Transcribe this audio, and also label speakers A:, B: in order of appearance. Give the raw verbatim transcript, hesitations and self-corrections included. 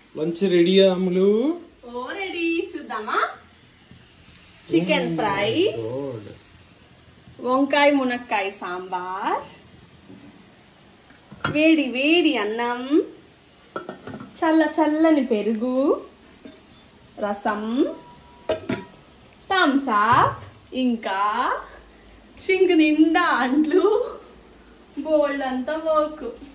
A: Lunch రెడీయా అమ్ములు?
B: ఓ రెడీ. చూద్దామా? చికెన్ ఫ్రై, వంకాయ మునక్కాయ సాంబార్, వేడి వేడి అన్నం, చల్ల చల్లని పెరుగు, రసం, థమ్స్ అప్, ఇంకా సింక్ నిండా అంట్లు, బోల్డ్ అంతా వర్క్.